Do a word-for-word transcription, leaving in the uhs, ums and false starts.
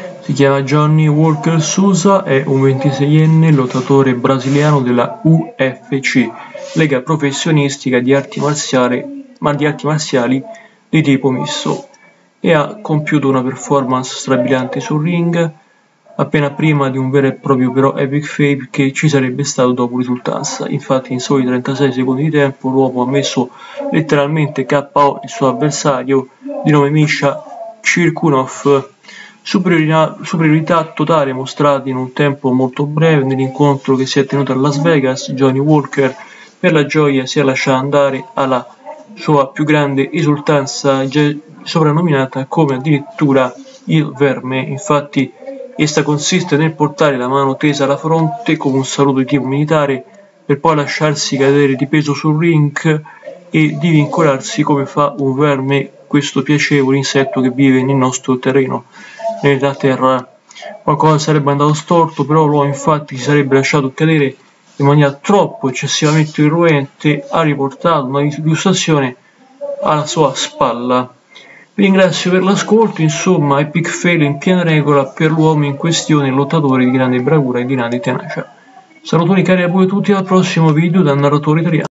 Si chiama Johnny Walker Souza, è un ventiseienne lottatore brasiliano della U F C, lega professionistica di arti marziali, ma di arti marziali di tipo misto, e ha compiuto una performance strabiliante sul ring, appena prima di un vero e proprio però epic fail che ci sarebbe stato dopo risultanza. Infatti in soli trentasei secondi di tempo l'uomo ha messo letteralmente K O il suo avversario di nome Misha Cirkunov. Superiorità, superiorità totale mostrata in un tempo molto breve nell'incontro che si è tenuto a Las Vegas. Johnny Walker per la gioia si è lasciato andare alla sua più grande esultanza, soprannominata come addirittura il Verme. Infatti essa consiste nel portare la mano tesa alla fronte come un saluto di tipo militare, per poi lasciarsi cadere di peso sul ring e divincolarsi come fa un verme, questo piacevole insetto che vive nel nostro terreno, nella terra. Qualcosa sarebbe andato storto, però l'uomo infatti si sarebbe lasciato cadere in maniera troppo eccessivamente irruente, ha riportato una illustrazione alla sua spalla. Vi ringrazio per l'ascolto, insomma epic fail in piena regola per l'uomo in questione, lottatore di grande bravura e di grande tenacia. Salutoni cari a voi tutti, al prossimo video dal narratore italiano.